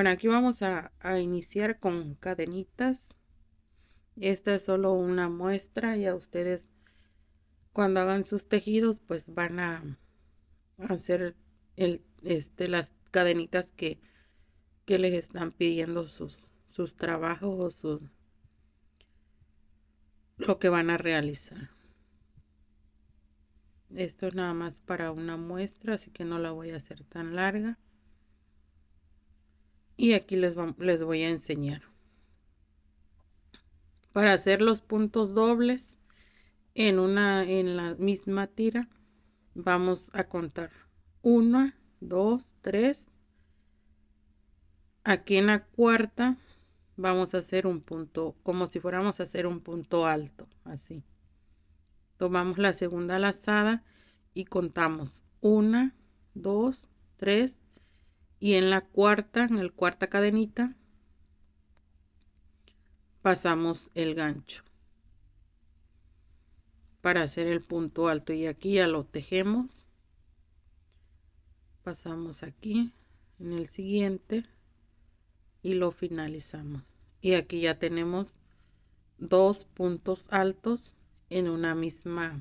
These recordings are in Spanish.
Bueno, aquí vamos a iniciar con cadenitas. Esta es solo una muestra. Ya ustedes cuando hagan sus tejidos pues van a hacer las cadenitas que les están pidiendo sus trabajos o lo que van a realizar. Esto es nada más para una muestra, así que no la voy a hacer tan larga. Y aquí les voy a enseñar. Para hacer los puntos dobles en la misma tira, vamos a contar 1, 2, 3. Aquí en la cuarta vamos a hacer un punto, como si fuéramos a hacer un punto alto, así. Tomamos la segunda lazada y contamos 1, 2, 3. Y en la cuarta, en el cuarta cadenita, pasamos el gancho para hacer el punto alto. Y aquí ya lo tejemos. Pasamos aquí en el siguiente y lo finalizamos. Y aquí ya tenemos dos puntos altos en una misma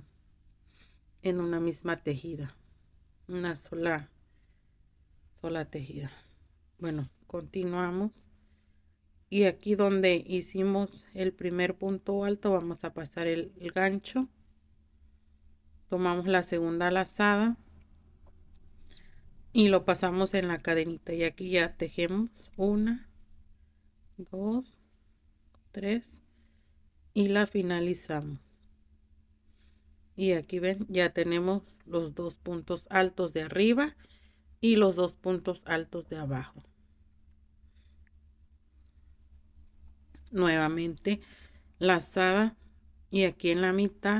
tejida, una sola tejida. Bueno, continuamos y aquí donde hicimos el primer punto alto vamos a pasar el gancho, tomamos la segunda lazada y lo pasamos en la cadenita y aquí ya tejemos 1, 2, 3 y la finalizamos. Y aquí ven, ya tenemos los dos puntos altos de arriba y los dos puntos altos de abajo. Nuevamente lazada y aquí en la mitad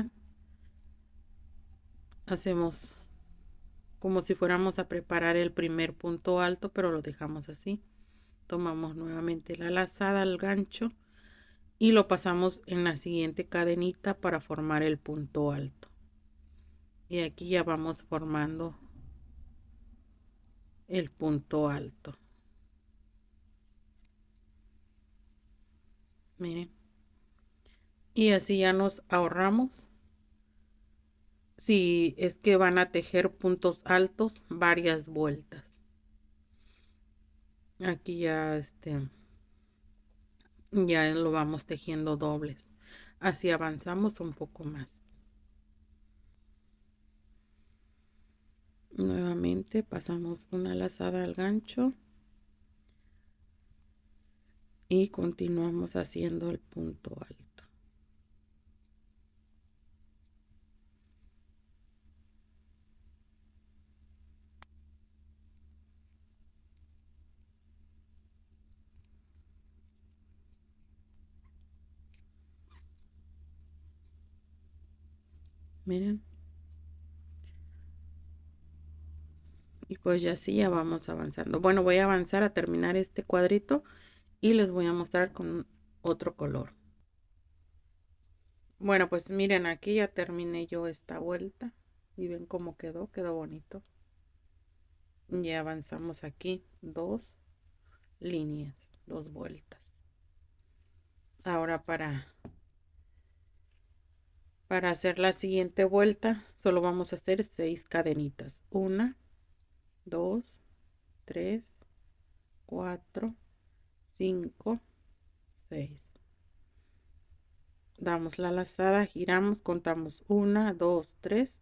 hacemos como si fuéramos a preparar el primer punto alto, pero lo dejamos así. Tomamos nuevamente la lazada al gancho y lo pasamos en la siguiente cadenita para formar el punto alto. Y aquí ya vamos formando el punto alto. Miren. Y así ya nos ahorramos. Si es que van a tejer puntos altos, varias vueltas. Aquí ya ya lo vamos tejiendo dobles. Así avanzamos un poco más. Nuevamente pasamos una lazada al gancho y continuamos haciendo el punto alto. Miren. Y pues ya así ya vamos avanzando. Bueno, voy a avanzar a terminar este cuadrito y les voy a mostrar con otro color. Bueno, pues miren, aquí ya terminé yo esta vuelta y ven cómo quedó bonito. Ya avanzamos aquí dos líneas, dos vueltas. Ahora para hacer la siguiente vuelta solo vamos a hacer 6 cadenitas. 1, 2, 3, 4, 5, 6. Damos la lazada, giramos, contamos 1, 2, 3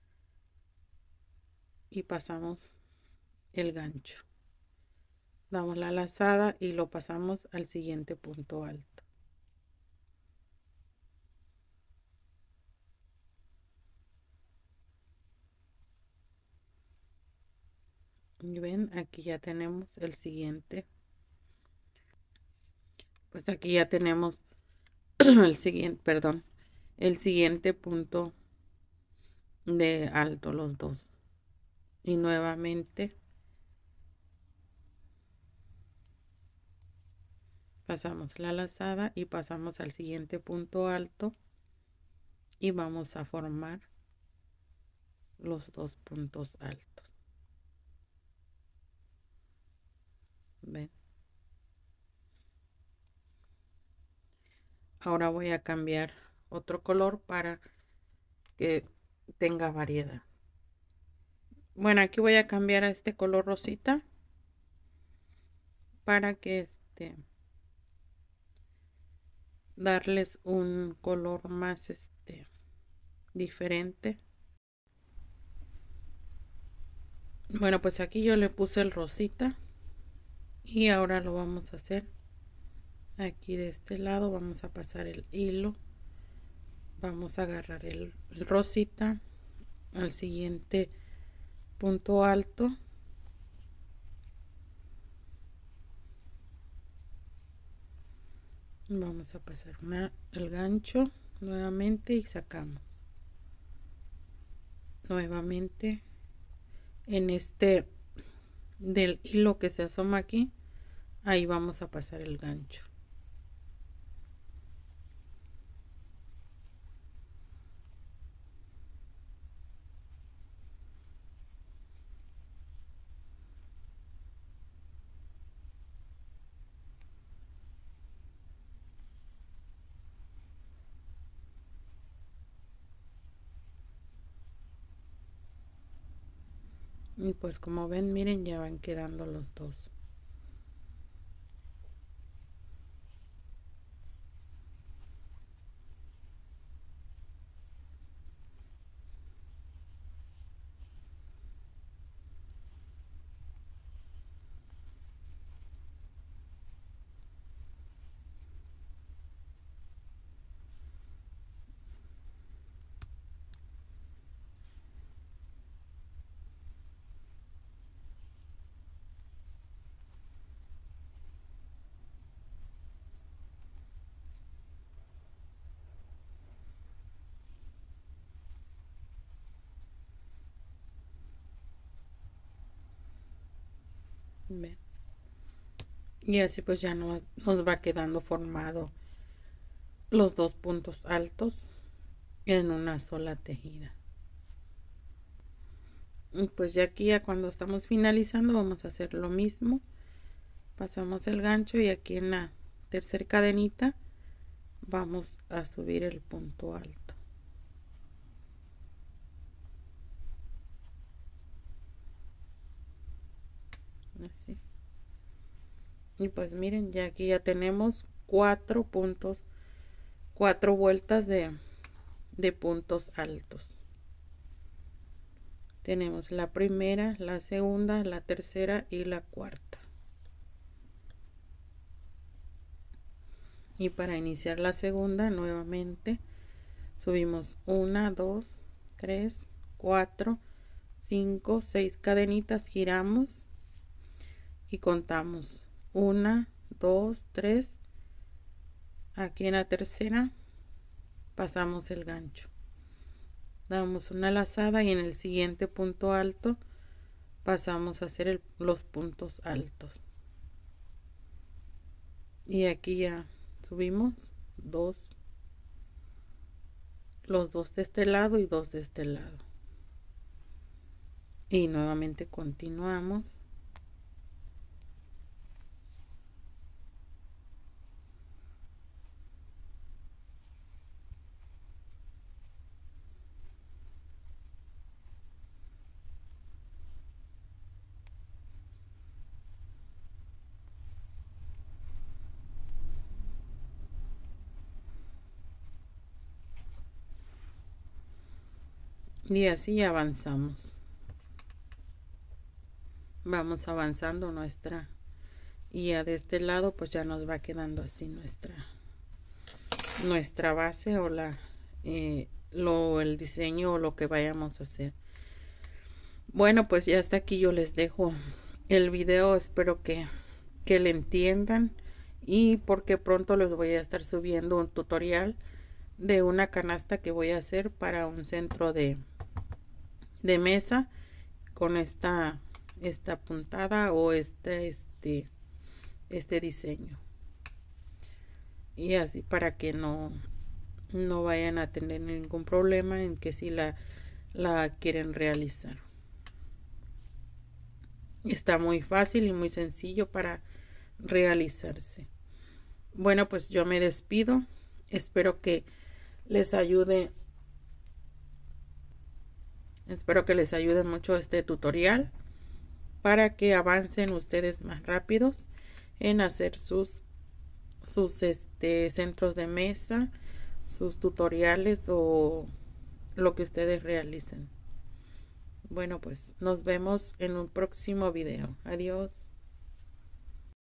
y pasamos el gancho. Damos la lazada y lo pasamos al siguiente punto alto. Y ven, aquí ya tenemos el siguiente. Pues aquí ya tenemos el siguiente punto de alto, los dos. Y nuevamente pasamos la lazada y pasamos al siguiente punto alto y vamos a formar los dos puntos altos. ¿Ven? Ahora voy a cambiar otro color para que tenga variedad. Bueno, aquí voy a cambiar a este color rosita para que darles un color más diferente. Bueno, pues aquí yo le puse el rosita y ahora lo vamos a hacer aquí de este lado. Vamos a pasar el hilo, vamos a agarrar el rosita al siguiente punto alto, vamos a pasar el gancho nuevamente y sacamos nuevamente en del hilo que se asoma aquí. Ahí vamos a pasar el gancho. Y pues como ven, miren, ya van quedando los dos. ¿Ven? Y así pues ya nos va quedando formado los dos puntos altos en una sola tejida. Y pues ya aquí, ya cuando estamos finalizando, vamos a hacer lo mismo. Pasamos el gancho y aquí en la tercera cadenita vamos a subir el punto alto. Así. Y pues miren, ya aquí ya tenemos 4 puntos, 4 vueltas de puntos altos. Tenemos la primera, la segunda, la tercera y la cuarta. Y para iniciar la segunda, nuevamente subimos 1, 2, 3, 4, 5, 6 cadenitas, giramos y contamos 1, 2, 3. Aquí en la tercera pasamos el gancho, damos una lazada y en el siguiente punto alto pasamos a hacer los puntos altos. Y aquí ya subimos los dos de este lado y dos de este lado. Y nuevamente continuamos. Y así avanzamos. Vamos avanzando y ya de este lado pues ya nos va quedando así nuestra base o el diseño o lo que vayamos a hacer. Bueno, pues ya hasta aquí yo les dejo el video. Espero que le entiendan, y porque pronto les voy a estar subiendo un tutorial de una canasta que voy a hacer para un centro de mesa con esta puntada o este diseño, y así para que no vayan a tener ningún problema en que si la quieren realizar. Está muy fácil y muy sencillo para realizarse. Bueno, pues yo me despido Espero que les ayude. Espero que les ayude mucho este tutorial para que avancen ustedes más rápidos en hacer sus centros de mesa, sus tutoriales o lo que ustedes realicen. Bueno, pues nos vemos en un próximo video. Adiós.